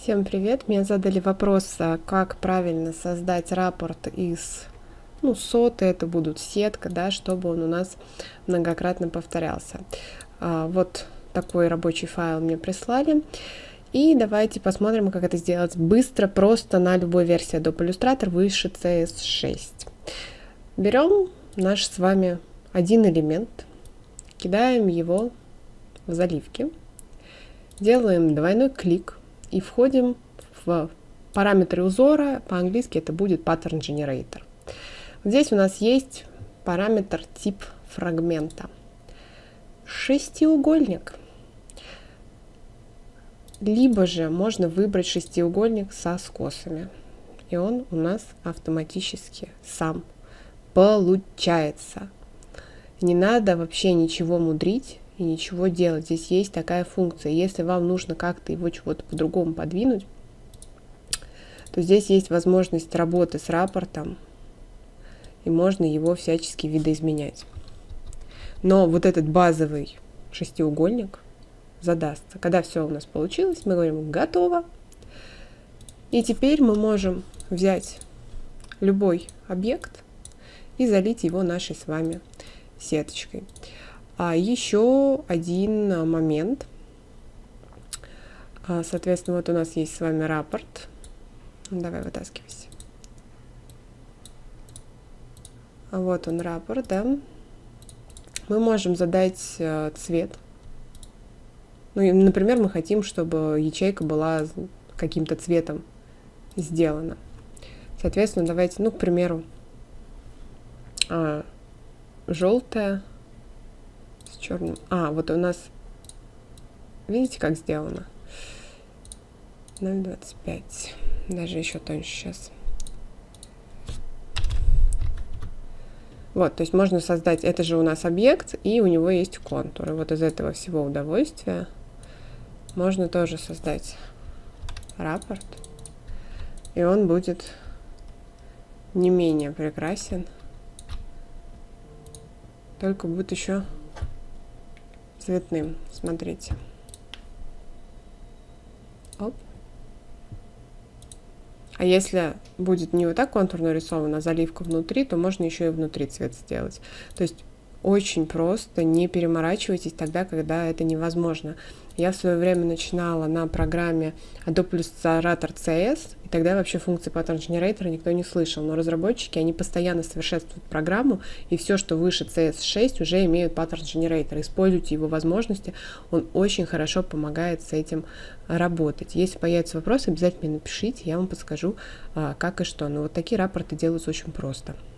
Всем привет! Мне задали вопрос, как правильно создать рапорт из соты, это будут сетка, да, чтобы он у нас многократно повторялся. Вот такой рабочий файл мне прислали. И давайте посмотрим, как это сделать быстро, просто на любой версии Adobe Illustrator выше CS6. Берем наш с вами один элемент, кидаем его в заливки, делаем двойной клик и входим в параметры узора, по-английски это будет Pattern Generator. Здесь у нас есть параметр тип фрагмента. Шестиугольник. Либо же можно выбрать шестиугольник со скосами. И он у нас автоматически сам получается. Не надо вообще ничего мудрить и ничего делать. Здесь есть такая функция. Если вам нужно как-то его чего-то по-другому подвинуть, то здесь есть возможность работы с рапортом, и можно его всячески видоизменять. Но вот этот базовый шестиугольник задастся. Когда все у нас получилось, мы говорим «Готово». И теперь мы можем взять любой объект и залить его нашей с вами сеточкой. А еще один момент. Соответственно, вот у нас есть с вами рапорт. Давай вытаскивайся. Вот он рапорт, да. Мы можем задать цвет. Ну, и, например, мы хотим, чтобы ячейка была каким-то цветом сделана. Соответственно, давайте, к примеру, желтая с черным. Вот у нас, видите, как сделано? 0,25. Даже еще тоньше сейчас. Вот, то есть можно создать, это же у нас объект, и у него есть контуры. Вот из этого всего удовольствия можно тоже создать рапорт, и он будет не менее прекрасен, только будет еще цветным. Смотрите. Оп. А если будет не вот так контур нарисован, а заливка внутри, то можно еще и внутри цвет сделать. То есть очень просто, не переморачивайтесь тогда, когда это невозможно. Я в свое время начинала на программе Adobe Illustrator CS, и тогда вообще функции Pattern Generator никто не слышал. Но разработчики, они постоянно совершенствуют программу, и все, что выше CS6, уже имеют Pattern Generator. Используйте его возможности, он очень хорошо помогает с этим работать. Если появятся вопросы, обязательно напишите, я вам подскажу, как и что. Но вот такие рапорты делаются очень просто.